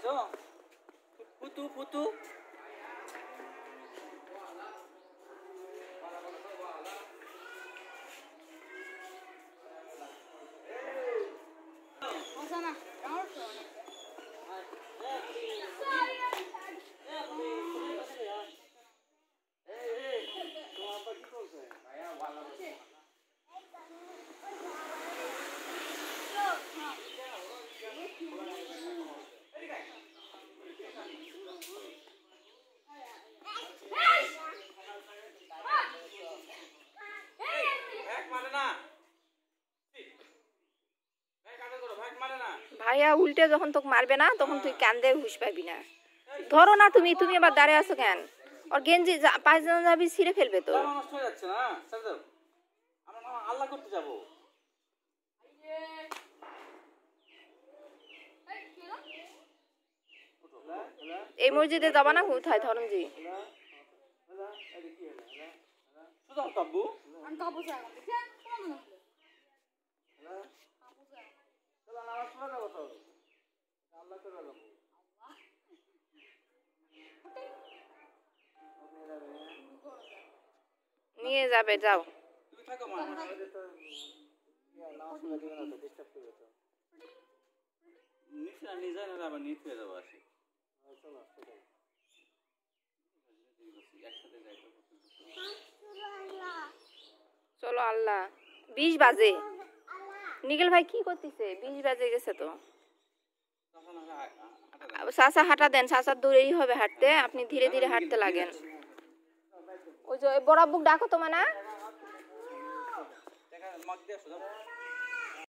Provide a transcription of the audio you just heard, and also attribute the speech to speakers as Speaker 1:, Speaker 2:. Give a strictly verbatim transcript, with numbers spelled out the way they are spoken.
Speaker 1: দেখছো ফুতু ফুতু
Speaker 2: ভাইয়া উল্টে যখন তোকে মারবে না তখন তুই কান্দে হুশ পাবি না। ধরো না তুমি তুমি আবার দাঁড়িয়ে আছো কেন? ওর গেঞ্জি পায়জামা যাবি ছিঁড়ে ফেলবে তো।
Speaker 1: নষ্ট হয়ে যাচ্ছে না স্যার, আমরা আল্লাহ করতে যাব।
Speaker 2: এই মসজিদে যাবা না কোথায় ধরমজি?
Speaker 1: সুজান কাব্বু
Speaker 3: আমি কাবু চাই দেখেন কোন না কাবু চাই
Speaker 1: চলো নামাজ পড়া যাব তো আল্লাহ করে যাব।
Speaker 2: নিয়ে যাবে যাও।
Speaker 1: তুমি থাকো মা, আমাদের তো নামাজ পড়া দিবে না তো, ডিস্টার্ব করবে তো। নিচে নিয়ে যায় না আবার নিচে যাবো আসি। চলো চলো একসাথে যাই তো।
Speaker 2: চলো আল্লাহ। বিশ বাজে। নিখিল ভাই কি করতেছে? বিশ বাজে গেছে তো। চাচা হাঁটা দেন, চাচার দূরেই হবে হাঁটতে, আপনি ধীরে ধীরে হাঁটতে লাগেন। ওই যে বড় বুক ডাকো তো মানা।